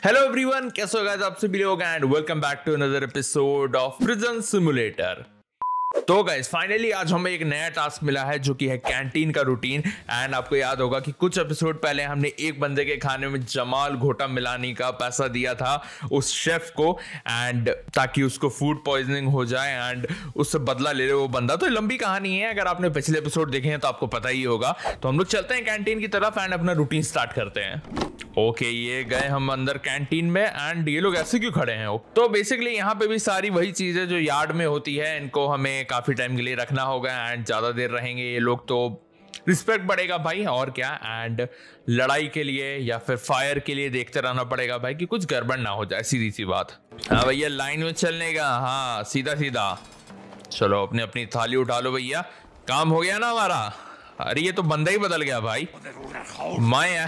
Hello everyone, कैसे हो guys? आप सभी लोग and welcome back to another episode of prison simulator. तो गाइस फाइनली आज हमें एक नया टास्क मिला है जो कि है कैंटीन का रूटीन। एंड आपको याद होगा कि कुछ एपिसोड पहले हमने एक बंदे के खाने में जमाल घोटा मिलाने का पैसा दिया था उस शेफ को, एंड ताकि उसको फूड पॉइजनिंग हो जाए एंड उससे बदला ले ले वो बंदा। तो लंबी कहानी है, अगर आपने पिछले एपिसोड देखे हैं तो आपको पता ही होगा। तो हम लोग चलते हैं कैंटीन की तरफ एंड अपना रूटीन स्टार्ट करते हैं। ओके, ये गए हम अंदर कैंटीन में एंड ये लोग ऐसे क्यों खड़े हैं? तो बेसिकली यहाँ पे भी सारी वही चीजें जो यार्ड में होती है, इनको हमें काफी टाइम के लिए रखना होगा एंड ज्यादा देर रहेंगे ये लोग तो रिस्पेक्ट बढ़ेगा भाई, और क्या। एंड लड़ाई के लिए या फिर फायर के लिए देखते रहना पड़ेगा भाई कि कुछ गड़बड़ ना हो जाए, सीधी सी बात। हाँ भैया, लाइन में चलने का, हाँ सीधा सीधा चलो। अपनी अपनी थाली उठा लो भैया, काम हो गया ना हमारा। अरे ये तो बंदा ही बदल गया भाई। मैं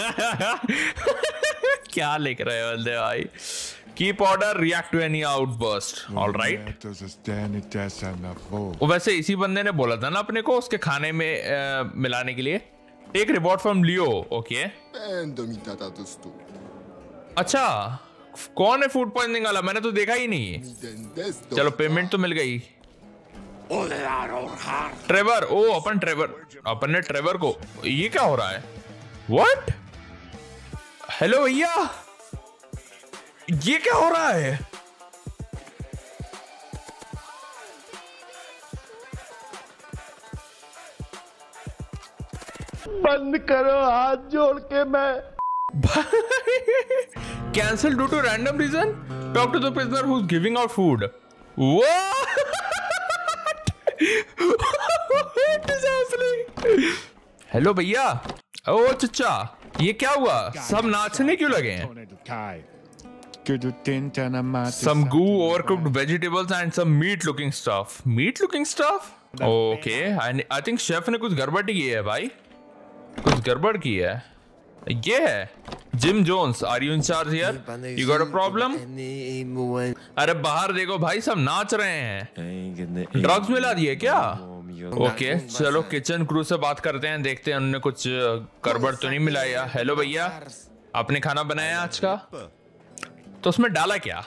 क्या लिख रहे हो बंदे भाई? Keep order, react to any outburst, alright. वैसे इसी बंदे ने बोला था ना अपने को उसके खाने में मिलाने के लिए। Take report from Leo. Okay, अच्छा कौन है फूड पॉइजनिंग वाला? मैंने तो देखा ही नहीं। चलो पेमेंट तो मिल गई। ट्रेवर, ओ अपन ने ट्रेवर को। ये क्या हो रहा है? व्हाट? हेलो भैया, ये क्या हो रहा है? बंद करो हाथ जोड़ के। मैं cancel due to random reason, talk to the prisoner who is giving out food. Hello भैया। ओ चचा, ये क्या हुआ? सब नाचने क्यों लगे हैं? Some goo, overcooked vegetables and some meat looking stuff. Meat looking stuff? Okay, I think chef ने कुछ गड़बड़ की है भाई, कुछ गड़बड़ की है। ये है Jim Jones, are you in charge here? You got a problem? अरे बाहर देखो भाई, सब नाच रहे हैं। ड्रग्स मिला दिए क्या? ओके चलो किचन क्रू से बात करते हैं, देखते हैं उन्होंने कुछ गड़बड़ तो नहीं मिलाया। हेलो भैया, आपने खाना बनाया आज का? तो उसमें डाला क्या?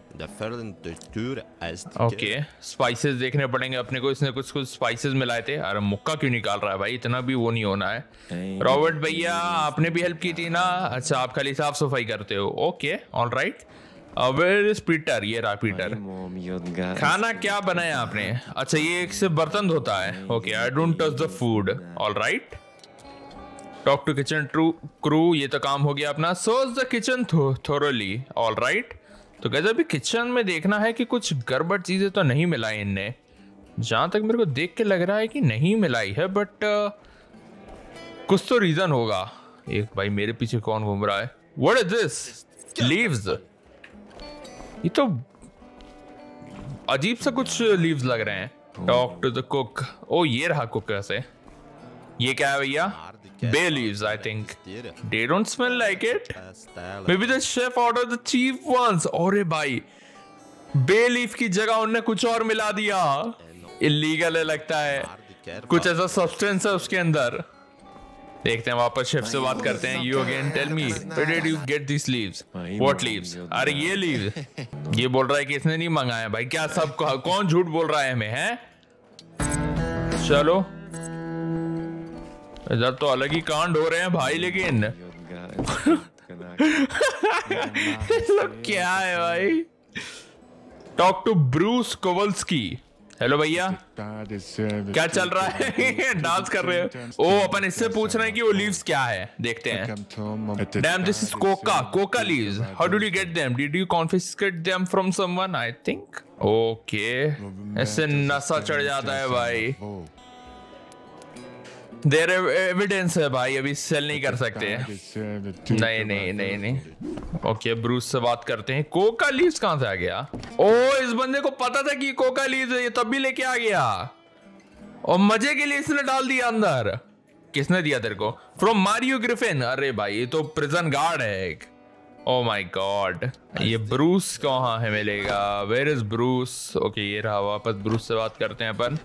ओके, स्पाइसेस देखने पड़ेंगे अपने को। इसने कुछ स्पाइसेस मिलाए थे। अरे मुक्का क्यों निकाल रहा है भाई? इतना भी वो नहीं होना है। रॉबर्ट भैया, आपने भी हेल्प की थी ना? अच्छा, आप खाली साफ सफाई करते हो। Okay alright. Where is Peter? ये रहा पीटर। खाना क्या बनाया आपने? अच्छा, ये एक से बर्तन धोता है। Okay, I don't touch the food, alright. Talk to kitchen crew, ये तो काम हो गया अपना। Search the kitchen thoroughly, alright. तो कैसे अभी किचन में देखना है कि कुछ गड़बड़ चीजें तो नहीं मिलाई इनने। जहां तक मेरे को देख के लग रहा है कि नहीं मिलाई है, बट कुछ तो रीजन होगा। एक भाई मेरे पीछे कौन घूम रहा है? What is this? लीव्स? ये तो अजीब सा कुछ लीव्स लग रहे हैं। Talk to the cook. ओ ये रहा कुक। कैसे? ये क्या है भैया? Bay leaves, I think. They don't smell like it. Maybe the chef ordered the cheap ones. अरे भाई, बे लीफ की जगह उन्होंने कुछ और मिला दिया। इलीगल है लगता है, कुछ ऐसा सब्सटेंस है उसके अंदर। देखते हैं, वापस शेफ से बात करते हैं। You again, tell me, where did you get these leaves? What leaves? अरे ये leaves। ये बोल रहा है कि इसने नहीं मंगाया भाई। क्या सब कौन झूठ बोल रहा है हमें? है चलो, इधर तो अलग ही कांड हो रहे हैं भाई। लेकिन क्या है भाई? Talk to Bruce Kowalski. Hello भैया, क्या चल रहा है? डांस कर रहे हैं। ओ अपन इससे पूछ रहे हैं कि वो लीव्स क्या है, देखते हैं। Damn, this is coca leaves. How did you get them? Did you confiscate them from someone? I think. Okay, ऐसे नशा चढ़ जाता है भाई। देयर एविडेंस है भाई, अभी सेल नहीं कर सकते। नहीं। ओके, ब्रूस से बात करते हैं। कोका लीव्स कहां से आ गया? ओ, इस बंदे को पता था कि कोका लीव्स है, ये तब भी लेके आ गया और मजे के लिए इसने डाल दिया अंदर। किसने दिया तेरे को? From Mario Griffin. अरे भाई, ये तो प्रिजन गार्ड है एक। ओ माय गॉड, ये ब्रूस कहाँ है मिलेगा? Where is Bruce? ओके, ये रहा। वापस ब्रूस से बात करते हैं अपन।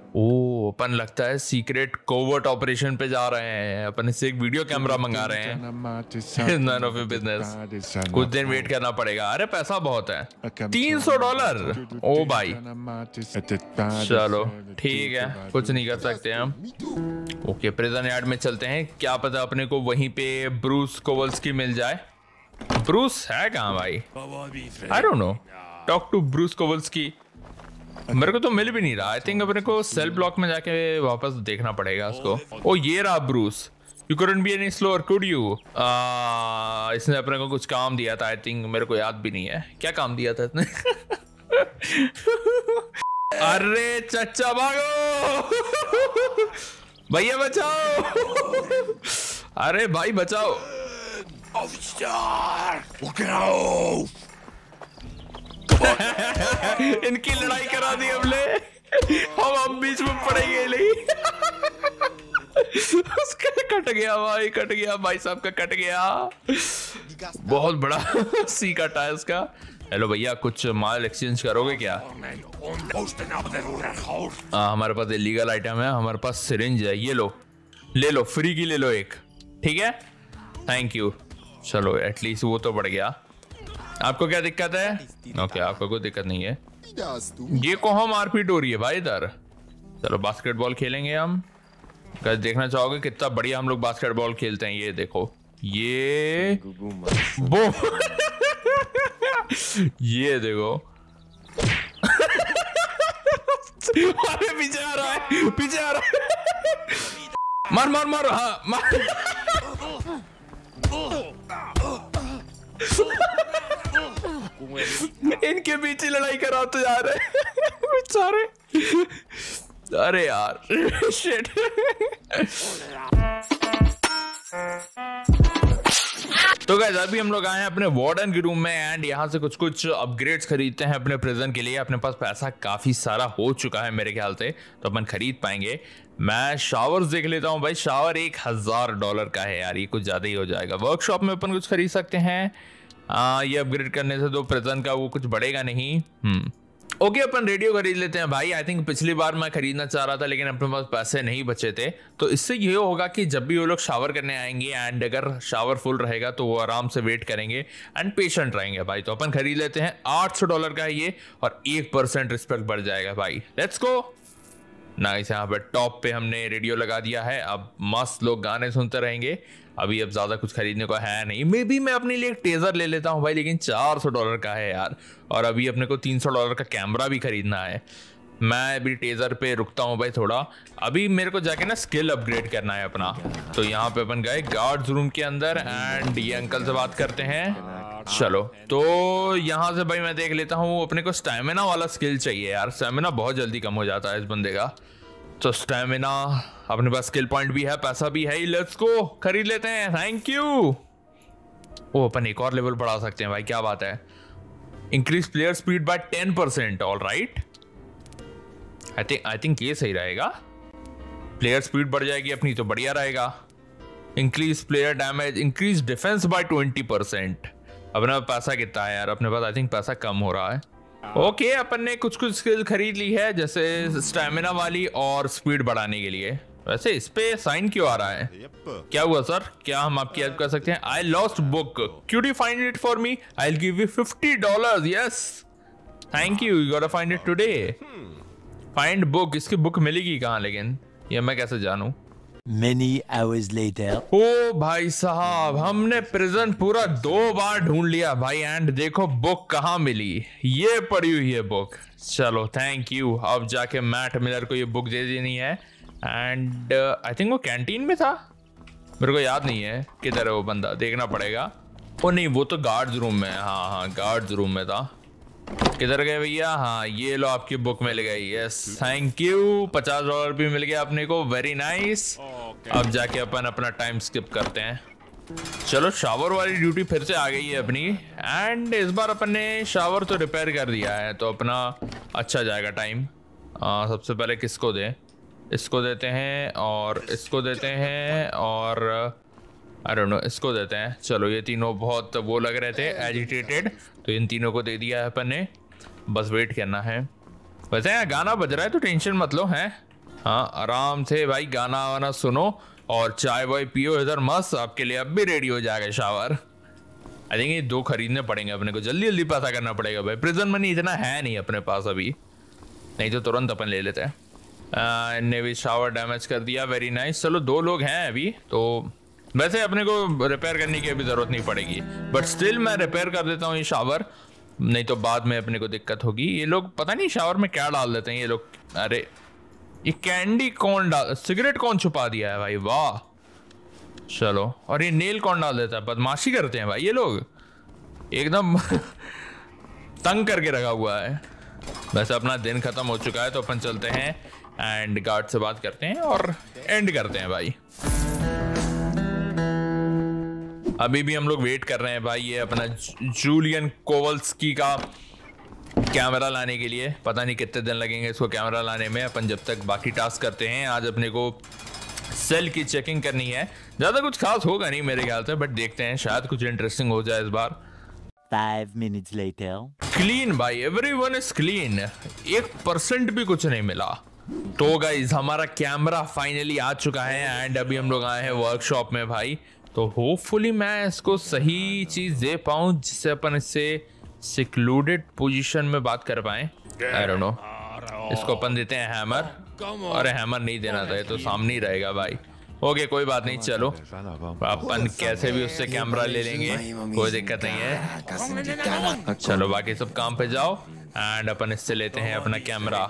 ओ अपन लगता है सीक्रेट कोवर्ट ऑपरेशन पे जा रहे हैं। अपन इससे एक वीडियो कैमरा मंगा रहे हैं। None of your business। कुछ दिन वेट करना पड़ेगा। अरे पैसा बहुत है, $300। ओ भाई चलो ठीक है, कुछ नहीं कर सकते हम। ओके प्रिजन यार्ड में चलते हैं, क्या पता अपने को वहीं पे ब्रूस कोवल्स्की मिल जाए। ब्रूस है कहाँ भाई? I don't know, talk to Bruce Kowalski. मेरे को तो मिल भी नहीं रहा। आई थिंक अपने को सेल ब्लॉक में जाके वापस देखना पड़ेगा उसको। ओ ये रहा Bruce. You couldn't be any slower, could you? इसने अपने को कुछ काम दिया था। आई थिंक मेरे को याद भी नहीं है क्या काम दिया था इसने। अरे चच्चा भागो, भैया बचाओ, अरे भाई बचाओ। इनकी लड़ाई करा दी हमने, हम बीच में पड़ेंगे नहीं। उसका कट गया भाई, कट गया भाई साहब का, कट गया। बहुत बड़ा सी कटा है उसका। हेलो भैया, कुछ माल एक्सचेंज करोगे क्या? हमारे पास इलीगल आइटम है, हमारे पास सिरिंज है, ये लो, ले लो, फ्री की ले लो एक, ठीक है, थैंक यू। चलो एटलीस्ट वो तो बढ़ गया। आपको क्या दिक्कत है? ओके आपको कोई दिक्कत नहीं है। ये कहाँ मारपीट हो रही है भाई इधर? चलो बास्केटबॉल खेलेंगे हम। गाइस देखना चाहोगे कितना बढ़िया हम लोग बास्केटबॉल खेलते हैं? ये देखो, ये वो ये देखो। अरे पीछे आ रहा है, पीछे आ रहा है। मार मार मार, हाँ मार। इनके बीच ही लड़ाई कराते जा रहे हैं बेचारे। अरे यार शिट। तो गाइस अभी हम लोग आए हैं अपने वार्डन के रूम में एंड यहाँ से कुछ अपग्रेड्स खरीदते हैं अपने प्रिजन के लिए। अपने पास पैसा काफी सारा हो चुका है मेरे ख्याल से, तो अपन खरीद पाएंगे। मैं शावर्स देख लेता हूँ भाई, शावर $1000 का है यार, ये कुछ ज्यादा ही हो जाएगा। वर्कशॉप में अपन कुछ खरीद सकते हैं। ये अपग्रेड करने से तो प्रिजन का वो कुछ बढ़ेगा नहीं। ओके अपन रेडियो खरीद लेते हैं भाई। आई थिंक पिछली बार मैं खरीदना चाह रहा था लेकिन अपने पास पैसे नहीं बचे थे, तो इससे ये होगा कि जब भी वो लोग शावर करने आएंगे एंड अगर शावर फुल रहेगा तो वो आराम से वेट करेंगे एंड पेशेंट रहेंगे भाई। तो अपन खरीद लेते हैं, $800 का है ये, और 1% रिस्पेक्ट बढ़ जाएगा भाई। Let's go. नाइस, यहाँ पे टॉप पे हमने रेडियो लगा दिया है, अब मस्त लोग गाने सुनते रहेंगे। अभी अब ज्यादा कुछ खरीदने को है नहीं। मे बी मैं अपने लिए एक टेजर ले लेता हूँ भाई, लेकिन $400 का है यार, और अभी अपने को $300 का कैमरा भी खरीदना है। मैं अभी टेजर पे रुकता हूँ भाई थोड़ा। अभी मेरे को जाके ना स्किल अपग्रेड करना है अपना। तो यहाँ पे अपन गए गार्ड्स रूम के अंदर एंड ये अंकल से बात करते हैं। चलो तो यहाँ से भाई मैं देख लेता हूँ, अपने को स्टैमिना वाला स्किल चाहिए यार। स्टैमिना बहुत जल्दी कम हो जाता है इस बंदे का, तो स्टैमिना अपने पास स्किल पॉइंट भी है, पैसा भी है, लेट्स गो खरीद लेते हैं। Thank you. ओ अपन एक और लेवल बढ़ा सकते हैं भाई, क्या बात है। Increase player speed by 10%। All right, I think ये सही रहेगा। प्लेयर स्पीड बढ़ जाएगी अपनी तो बढ़िया रहेगा। Increase player damage, increase defence by 20%। अपना पैसा कितना है यार? अपने पास आई थिंक पैसा कम हो रहा है। ओके अपन ने कुछ स्किल खरीद ली है, जैसे स्टैमिना वाली और स्पीड बढ़ाने के लिए। वैसे इस पे साइन क्यों आ रहा है? क्या हुआ सर, क्या हम आपकी हेल्प कर सकते हैं? I lost book, could you find it for me? I'll give you $50. Yes, thank you, you gotta find it today. Find book, इसकी बुक मिलेगी कहाँ लेकिन? ये मैं कैसे जानूं? Many hours later. ओ भाई साहब, हमने प्रिजन पूरा 2 बार ढूंढ लिया भाई एंड देखो बुक कहाँ मिली। ये पड़ी हुई है बुक। चलो थैंक यू। अब जाके मैट मिलर को ये बुक दे देनी है एंड आई थिंक वो कैंटीन में था, मेरे को याद नहीं है किधर है वो बंदा, देखना पड़ेगा। ओ नहीं, वो तो गार्ड्स रूम में। हाँ गार्ड्स रूम में था। किधर गए भैया? हाँ ये लो आपकी बुक मिल गई। यस थैंक यू, $50 भी मिल गया अपने को, वेरी नाइस। अब जाके अपन अपना टाइम स्किप करते हैं। चलो शावर वाली ड्यूटी फिर से आ गई है अपनी एंड इस बार अपन ने शावर तो रिपेयर कर दिया है, तो अपना अच्छा जाएगा टाइम। सबसे पहले किसको दें? इसको देते हैं और इसको देते हैं और आई डोंट नो इसको देते हैं। चलो ये तीनों बहुत वो लग रहे थे एजिटेटेड, तो इन तीनों को दे दिया है अपन ने। बस वेट करना है। वैसे यहाँ गाना बज रहा है तो टेंशन मत लो है। हाँ आराम से भाई गाना वाना सुनो और चाय वाय पियो इधर मस्त, आपके लिए अब भी रेडी हो जाएगा शावर। आई थिंक ये 2 खरीदने पड़ेंगे अपने को, जल्दी जल्दी पैसा करना पड़ेगा भाई। प्रिजन मनी इतना है नहीं अपने पास अभी, नहीं तो तुरंत अपन ले लेते हैं। इनने भी शावर डैमेज कर दिया, वेरी नाइस। चलो 2 लोग हैं अभी, तो वैसे अपने को रिपेयर करने की अभी जरूरत नहीं पड़ेगी, बट स्टिल मैं रिपेयर कर देता हूँ ये शावर, नहीं तो बाद में अपने को दिक्कत होगी। ये लोग पता नहीं शावर में क्या डाल देते हैं ये लोग। अरे ये कैंडी कौन डाल, सिगरेट कौन छुपा दिया है भाई, वाह। चलो, और ये नेल कौन डाल देता है, बदमाशी करते हैं भाई ये लोग, एकदम तंग करके रखा हुआ है। वैसे अपना दिन खत्म हो चुका है, तो अपन चलते हैं एंड गार्ड से बात करते हैं और एंड करते हैं भाई। अभी भी हम लोग वेट कर रहे हैं भाई ये अपना जूलियन कोवल्स्की का कैमरा लाने के लिए। पता नहीं कितने दिन लगेंगे इसको कैमरा लाने में, अपन जब तक बाकी टास्क करते हैं। आज अपने को सेल की चेकिंग करनी है, ज्यादा कुछ खास होगा नहीं मेरे ख्याल से, बट देखते हैं शायद कुछ इंटरेस्टिंग हो जाए इस बार। 5 minutes later. क्लीन भाई, एवरीवन इज क्लीन, 1% भी कुछ नहीं मिला। तो गाइस हमारा कैमरा फाइनली आ चुका है एंड अभी हम लोग आए हैं वर्कशॉप में भाई, तो होपफुली मैं इसको सही चीज दे पाऊं जिससे अपन इससे सिक्लूडेड पोजीशन में बात कर पाए। आई डोंट नो, इसको अपन देते हैं हैमर। अरे हैमर नहीं देना था, ये तो सामने ही रहेगा भाई। ओके कोई बात नहीं, चलो अपन कैसे भी उससे कैमरा ले लेंगे, कोई दिक्कत नहीं है। चलो बाकी सब काम पे जाओ एंड अपन इससे लेते हैं अपना कैमरा।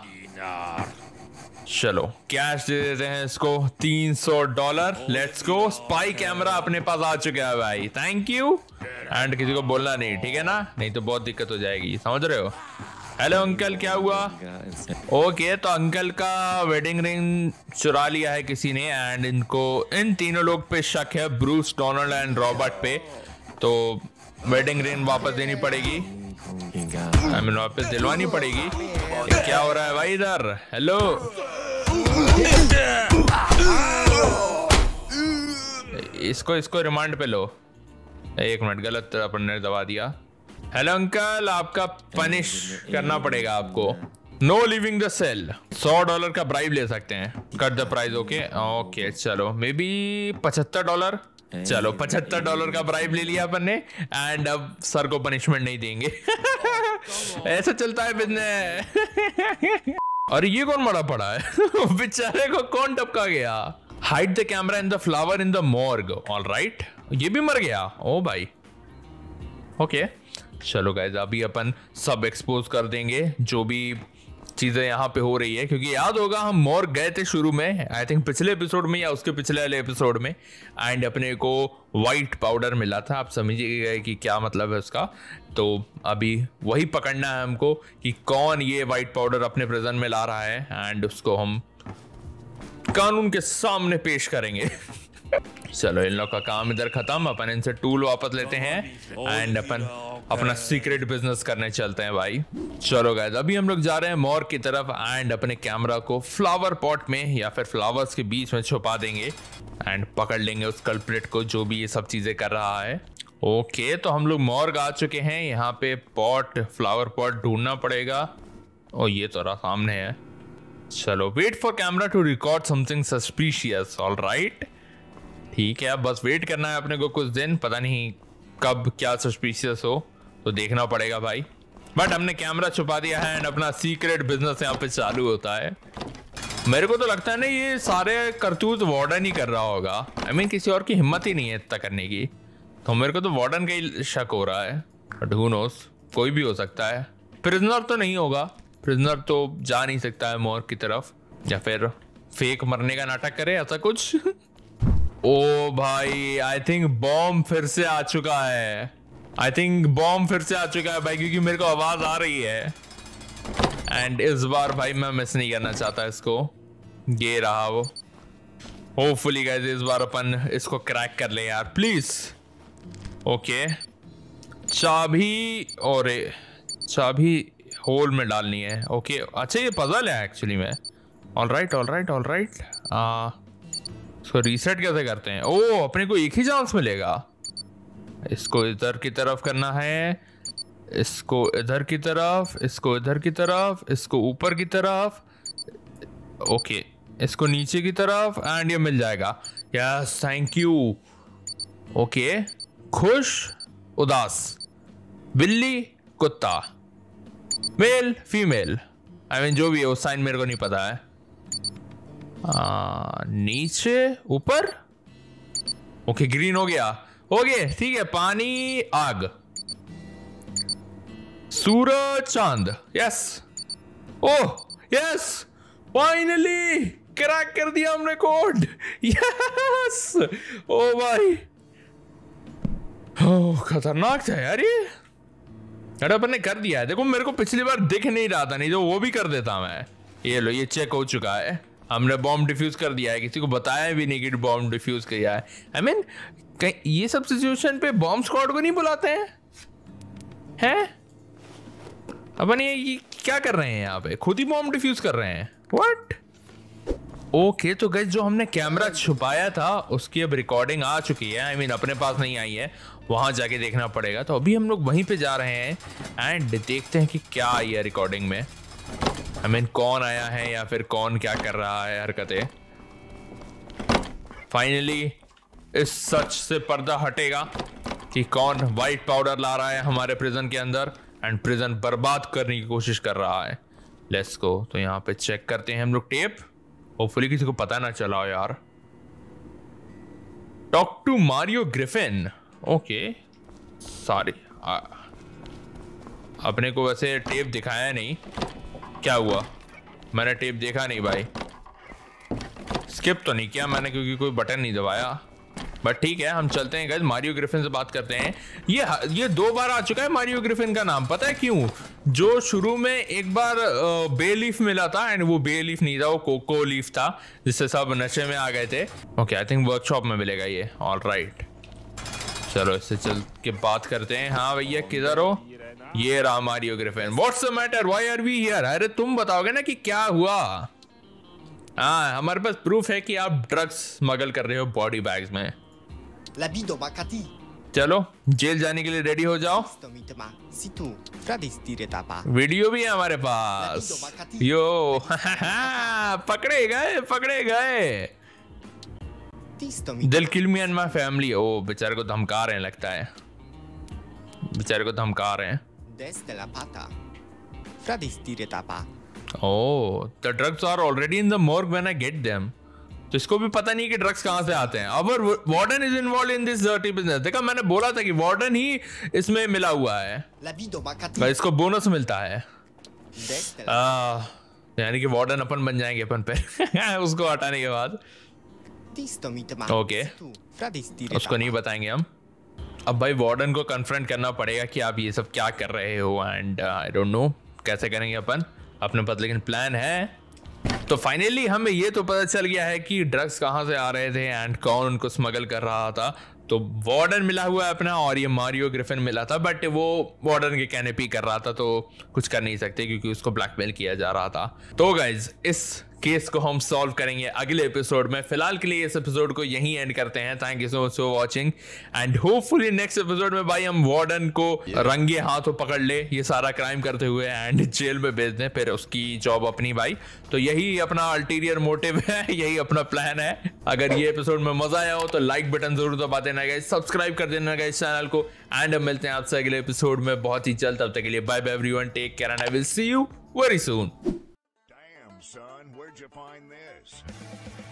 चलो कैश दे देते हैं इसको, $300। लेट्स गो, स्पाई कैमरा अपने पास आ चुका है भाई, थैंक यू। एंड किसी को बोलना नहीं, ठीक है ना, नहीं तो बहुत दिक्कत हो जाएगी, समझ रहे हो। हेलो अंकल, क्या हुआ? ओके तो अंकल का वेडिंग रिंग चुरा लिया है किसी ने एंड इनको, इन तीनों लोग पे शक है, ब्रूस, डोनाल्ड एंड रॉबर्ट पे। तो वेडिंग रिंग वापस देनी पड़ेगी, आई मीन वापस दिलवानी पड़ेगी। क्या हो रहा है भाई इधर? हेलो इसको रिमांड पे लो। 1 मिनट, गलत अपन ने दबा दिया। हेलो अंकल, आपका पनिश करना पड़ेगा आपको, नो लिविंग द सेल। $100 का ब्राइब ले सकते हैं, cut the price. Okay okay चलो, मे बी $75। चलो $75 का ब्राइब ले लिया अपन ने एंड अब सर को पनिशमेंट नहीं देंगे। ऐसा चलता है बिजनेस। और ये कौन मरा पड़ा है? बेचारे को कौन टपका गया? Hide the camera in the flower in the morgue. Alright, ये भी मर गया, ओ भाई। ओके चलो गाइस, अभी अपन सब एक्सपोज कर देंगे जो भी चीजें यहाँ पे हो रही है, क्योंकि याद होगा हम मॉर्ग गए थे शुरू में, आई थिंक पिछले एपिसोड में या उसके पिछले वाले एपिसोड में, एंड अपने को वाइट पाउडर मिला था। आप समझिएगा कि क्या मतलब है उसका। तो अभी वही पकड़ना है हमको कि कौन ये वाइट पाउडर अपने प्रिजन में ला रहा है एंड उसको हम कानून के सामने पेश करेंगे। चलो इन लोग का काम इधर खत्म, अपन इनसे टूल वापस लेते हैं एंड अपन अपना सीक्रेट बिजनेस करने चलते हैं भाई। चलो गाइस, अभी हम लोग जा रहे हैं मॉर्ग की तरफ एंड अपने कैमरा को फ्लावर पॉट में या फिर फ्लावर्स के बीच में छुपा देंगे एंड पकड़ लेंगे उस कल्प्रिट को जो भी ये सब चीजें कर रहा है। ओके तो हम लोग मॉर्ग आ चुके हैं, यहाँ पे पॉट, फ्लावर पॉट ढूंढना पड़ेगा। ओ ये तो रहा सामने है। चलो wait for camera to record something suspicious. Alright ठीक है, बस वेट करना है अपने को कुछ दिन, पता नहीं कब क्या सस्पिशियस हो तो देखना पड़ेगा भाई। बट हमने कैमरा छुपा दिया है एंड अपना सीक्रेट बिजनेस यहाँ पे चालू होता है। मेरे को तो लगता है ना ये सारे करतूत वार्डन ही कर रहा होगा, आई मीन किसी और की हिम्मत ही नहीं है इतना करने की, तो मेरे को तो वार्डन का ही शक हो रहा है। बट हू नोस, कोई भी हो सकता है। प्रिजनर तो नहीं होगा, प्रिजनर तो जा नहीं सकता है मॉर्ग की तरफ, या फिर फेक मरने का नाटक करे ऐसा कुछ। ओ भाई आई थिंक बॉम्ब फिर से आ चुका है, आई थिंक बॉम्ब फिर से आ चुका है भाई, क्योंकि मेरे को आवाज आ रही है एंड इस बार भाई मैं मिस नहीं करना चाहता इसको। ये रहा वो, होपफुली गाइस इस बार अपन इसको क्रैक कर ले यार प्लीज। ओके चाबी, और चाबी होल में डालनी है। ओके अच्छा ये पजल है एक्चुअली में। ऑलराइट ऑलराइट ऑलराइट, इसको रीसेट कैसे करते हैं? ओ अपने को एक ही चांस मिलेगा। इसको इधर की तरफ करना है, इसको इधर की तरफ, इसको इधर की तरफ, इसको ऊपर की तरफ। ओके इसको नीचे की तरफ एंड ये मिल जाएगा। Yes thank you. ओके, खुश उदास, बिल्ली कुत्ता, मेल फीमेल, आई मीन जो भी है वो साइन मेरे को नहीं पता है। नीचे ऊपर, ओके ग्रीन हो गया। ओके ठीक है, पानी आग, सूरज चांद। Yes, oh yes, finally crack कर दिया हमने कोड। यस, ओ भाई, ओह खतरनाक था यार ये। अरे अपन ने कर दिया है। देखो मेरे को पिछली बार दिख नहीं रहा था, नहीं तो वो भी कर देता मैं। ये लो, ये चेक हो चुका है, हमने बॉम्ब डिफ्यूज कर दिया है। किसी को बताया भी नहीं कि बॉम्ब डिफ्यूज किया है। आई मीन ये सब सिचुएशन पे बॉम्ब स्क्वाड को नहीं बुलाते हैं? अपन ये क्या कर रहे हैं यहाँ पे? खुद ही बॉम्ब डिफ्यूज कर रहे हैं। व्हाट? ओके तो गाइस, जो हमने कैमरा छुपाया था उसकी अब रिकॉर्डिंग आ चुकी है। आई मीन अपने पास नहीं आई है, वहां जाके देखना पड़ेगा। तो अभी हम लोग वहीं पे जा रहे हैं एंड देखते हैं कि क्या आई है रिकॉर्डिंग में। आई मीन कौन आया है या फिर कौन क्या कर रहा है हरकतें। फाइनली इस सच से पर्दा हटेगा कि कौन वाइट पाउडर ला रहा है हमारे प्रिजन के अंदर एंड प्रिजन बर्बाद करने की कोशिश कर रहा है। Let's go. तो यहाँ पे चेक करते हैं हम लोग टेप। होपफुली किसी को पता ना चला हो यार। Talk to Mario Griffin. Okay sorry, अपने को वैसे टेप दिखाया नहीं। क्या हुआ? मैंने टेप देखा नहीं भाई। स्किप तो नहीं किया मैंने क्योंकि कोई बटन नहीं दबाया। बट ठीक है, हम चलते हैं गाइस, मारियो ग्रिफिन से बात करते हैं। ये 2 बार आ चुका है मारियो ग्रिफिन का नाम। पता है क्यों? जो शुरू में एक बार बे लीफ मिला था एंड वो बे लीफ नहीं था, वो कोको लीफ था, जिससे सब नशे में आ गए थे। ओके आई थिंक वर्कशॉप में मिलेगा ये। ऑल राइट, चलो इससे चल के बात करते हैं। हाँ भैया किधर हो? ये रहा Mario Griffin. What's the matter, why are we here? अरे तुम बताओगे ना कि क्या हुआ। हाँ हमारे पास प्रूफ है कि आप ड्रग्स स्मगल कर रहे हो बॉडी बैग्स में। चलो जेल जाने के लिए रेडी हो जाओ। वीडियो भी है हमारे पास। यो पकड़े गए। They'll kill me and my family. ओ बेचारे को धमका रहे हैं, लगता है बेचारे को धमका रहे हैं। Oh, the drugs are already in the morgue when I get them. तो इसको भी पता नहीं कि ड्रग्स कहां से आते हैं। Our warden is involve in this dirty business. देखा, मैंने बोला था कि वार्डन ही इसमें मिला हुआ है। इसको बोनस मिलता है। यानी कि वार्डन अपन बन जाएंगे अपन पे उसको हटाने के बाद। ओके उसको नहीं बताएंगे हम। अब भाई वार्डन को कन्फ्रंट करना पड़ेगा कि आप ये सब क्या कर रहे हो एंड आई डोंट नो कैसे करेंगे अपन अपने पास, लेकिन प्लान है। तो फाइनली हमें ये तो पता चल गया है कि ड्रग्स कहाँ से आ रहे थे एंड कौन उनको स्मगल कर रहा था। तो वार्डन मिला हुआ है अपना और ये मारियो ग्रिफिन मिला था, बट वो वार्डन के कहने पे कर रहा था तो कुछ कर नहीं सकते क्योंकि उसको ब्लैकमेल किया जा रहा था। तो गाइज इस केस को हम सॉल्व करेंगे अगले एपिसोड में। फिलहाल के लिए इस एपिसोड को यहीं एंड करते हैं। Thank you so much for watching and hopefully next episode में भाई हम वार्डन को रंगे हाथों पकड़ ले ये सारा क्राइम करते हुए एंड जेल में भेज दें, फिर उसकी जॉब अपनी भाई। तो यही अपना अल्टीरियर मोटिव है, यही अपना प्लान है। अगर ये एपिसोड में मजा आया हो तो लाइक बटन जरूर दबा देना गाइस, सब्सक्राइब कर देना गाइस चैनल को एंड हम मिलते हैं आपसे अगले एपिसोड में बहुत ही जल्द। तब तक के लिए bye bye everyone, take care and I will see you very soon. Son, where'd you find this?